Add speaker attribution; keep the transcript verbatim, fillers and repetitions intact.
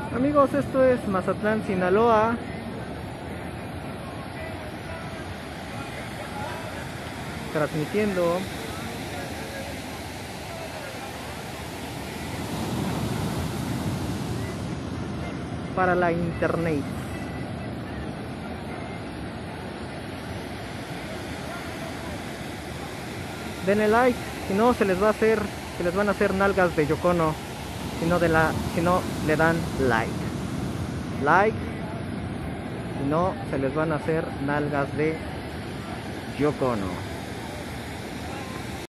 Speaker 1: Amigos, esto es Mazatlán, Sinaloa. Transmitiendo para la internet. Denle like, si no se les va a hacer, se les van a hacer nalgas de Yoko Ono, si no de la, si no le dan like. Like, si no se les van a hacer nalgas de Yoko Ono.